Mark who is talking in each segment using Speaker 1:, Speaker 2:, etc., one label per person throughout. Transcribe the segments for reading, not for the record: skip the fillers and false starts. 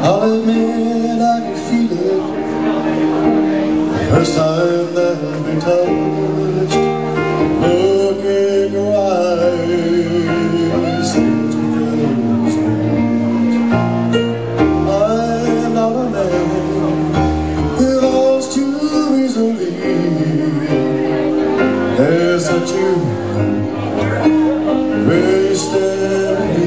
Speaker 1: I'll admit I could feel it the first time that we touched. Look in your eyes, since we first met. I'm not a man who loves too easily. There's such you wasted me.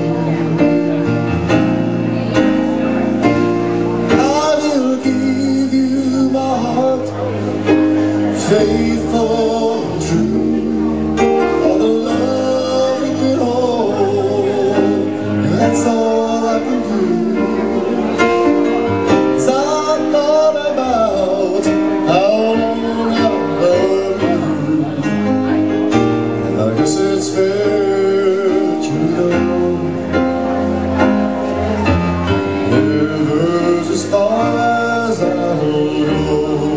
Speaker 1: Faithful and true, all the love we can hold, that's all I can do. 'Cause I thought about how long I've loved you, and I guess it's fair that you know. Rivers as far as I know.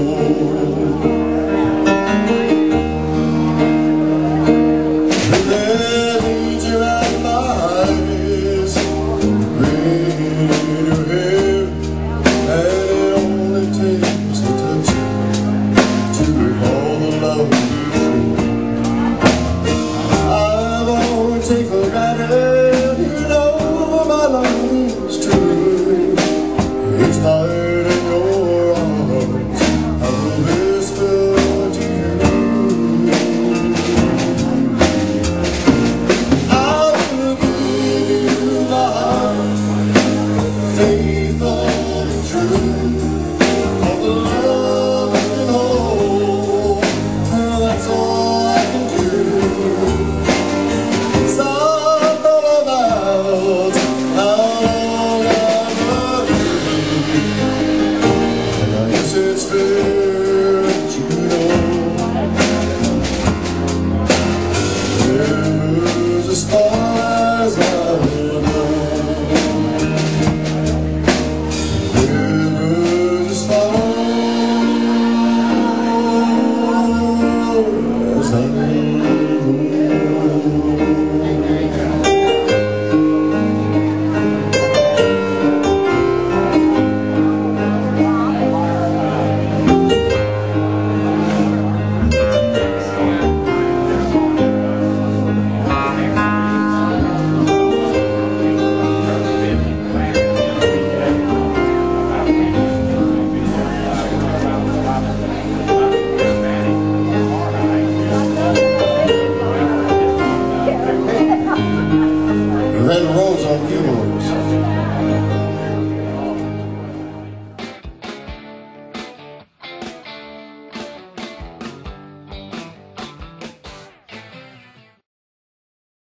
Speaker 1: Take for granted, you know my love is true. Each night in your arms, I will whisper to you. I will give you my heart, faithful and true. All the love I can hold, that's all I can do. It's fair that you know. Rivers as far as I know. Rivers as far as I know. Red Rose on keyboards.